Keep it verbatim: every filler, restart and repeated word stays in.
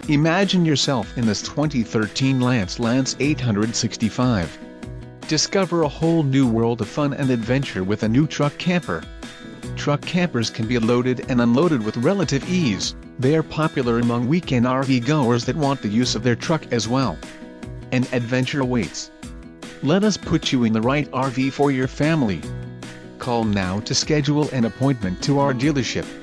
Imagine yourself in this twenty thirteen Lance Lance eight sixty-five. Discover a whole new world of fun and adventure with a new truck camper. Truck campers can be loaded and unloaded with relative ease. They are popular among weekend R V goers that want the use of their truck as well. An adventure awaits. Let us put you in the right R V for your family. Call now to schedule an appointment to our dealership.